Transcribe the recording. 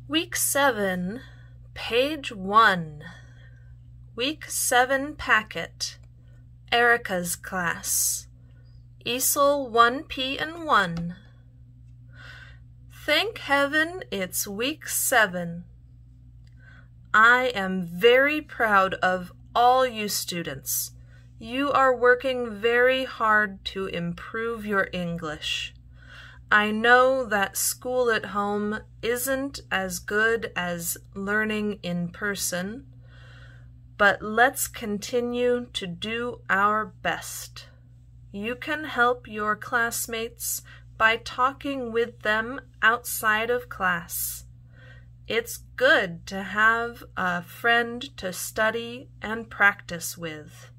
Week 7, Page 1. Week 7 Packet, Erica's class, ESOL 1P and 1. Thank heaven it's week 7. I am very proud of all you students. You are working very hard to improve your English. I know that school at home isn't as good as learning in person, but let's continue to do our best. You can help your classmates by talking with them outside of class. It's good to have a friend to study and practice with.